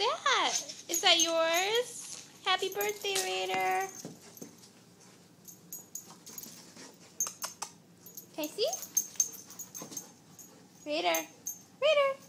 that? Is that yours? Happy birthday, Raider. Can I see? Raider. Raider.